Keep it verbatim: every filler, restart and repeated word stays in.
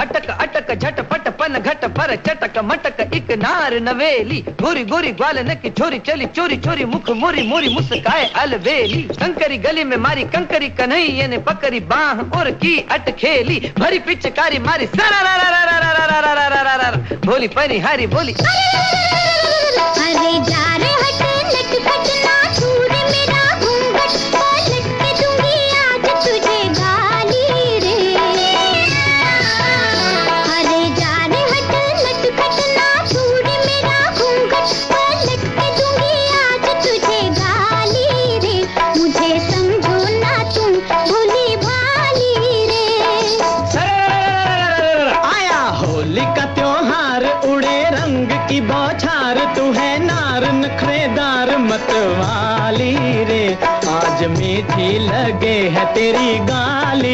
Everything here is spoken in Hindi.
अटक अटक झटपट पन घट पर चटक मटक एक नार नवेली गोरी गोरी ग्वालन की छोरी चली चोरी चोरी मुख मोरी मोरी मुस्काए अलबेली कंकरी गली में मारी कंकरी कन्हैया ने पकड़ी बाह और की अटखेली भरी पिचकारी मारी भोली पनी हारी बोली अरे जा रे हट लटपट ना छूरे मेरा घूंघट पलट के दूंगी आज तुझे गाली रे। अरे जा रे हट लटपट ना छूरे मेरा घूंघट पलट के दूंगी आज तुझे गाली रे। मुझे समझो ना तुम भोली भाली रे। आया होली का त्योहार उड़े रंग की बौछार तू है नार नखरेदार मतवाली रे आज मीठी लगे है तेरी गाली